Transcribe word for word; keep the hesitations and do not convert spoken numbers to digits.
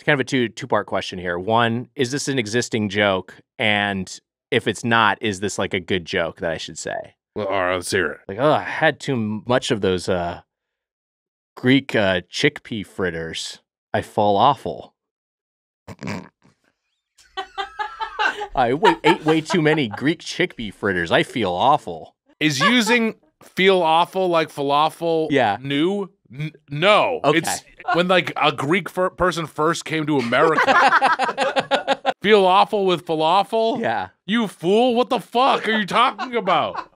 It's kind of a two two part question here. One, is this an existing joke? And if it's not, is this like a good joke that I should say? Well, all right, let's hear it. Like, oh, I had too much of those uh, Greek uh, chickpea fritters. I fall awful. I wait, ate way too many Greek chickpea fritters. I feel awful. Is using feel awful like falafel Yeah. new? N- no. Okay. It's when like a Greek fir- person first came to America. Feel awful with falafel? Yeah. You fool. What the fuck are you talking about?